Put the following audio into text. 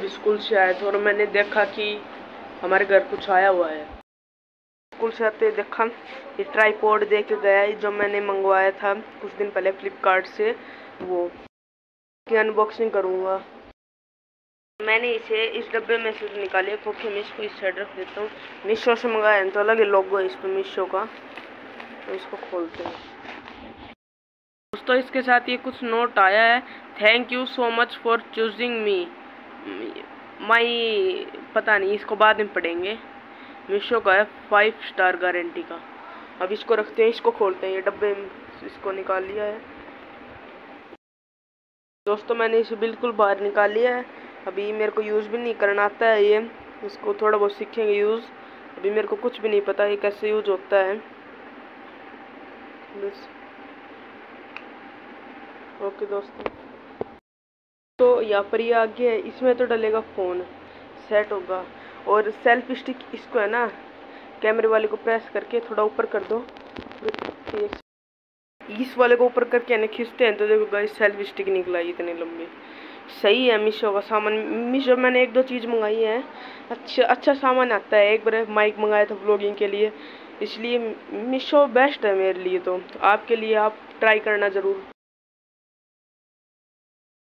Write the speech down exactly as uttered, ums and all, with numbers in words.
अभी स्कूल से आए थे और मैंने देखा कि हमारे घर कुछ आया हुआ है। स्कूल से आते देखा ये ट्राईपॉड दे के गया है जो मैंने मंगवाया था कुछ दिन पहले फ्लिपकार्ट से, वो की अनबॉक्सिंग करूँगा। मैंने इसे इस डब्बे में से निकाले क्योंकि मैं इसको इस साइड रख देता हूँ। मीशो से मंगाया है तो अलग ही लोगो है इस पर मीशो का, तो इसको खोलते हैं। दोस्तों इसके साथ ये कुछ नोट आया है, thank you so much for choosing me my, पता नहीं इसको बाद में पढ़ेंगे। मीशो का है, फाइव स्टार गारंटी का। अब इसको रखते हैं, इसको खोलते हैं। ये डब्बे में इसको निकाल लिया है दोस्तों, मैंने इसे बिल्कुल बाहर निकाल लिया है। अभी मेरे को यूज़ भी नहीं करना आता है ये, इसको थोड़ा बहुत सीखेंगे यूज़। अभी मेरे को कुछ भी नहीं पता ये कैसे यूज होता है बस। ओके दोस्तों, तो यहाँ पर ये आगे है, इसमें तो डलेगा फ़ोन, सेट होगा। और सेल्फ स्टिक इसको है ना, कैमरे वाले को प्रेस करके थोड़ा ऊपर कर दो, इस वाले को ऊपर करके यानी खींचते हैं तो देखो गाइस सेल्फ स्टिक निकला है इतनी लंबी। सही है मीशो का सामान। मीशो मैंने एक दो चीज़ मंगाई है, अच्छा अच्छा सामान आता है। एक बार माइक मंगाया था व्लॉगिंग के लिए, इसलिए मीशो बेस्ट है मेरे लिए। तो आपके लिए आप ट्राई करना ज़रूर।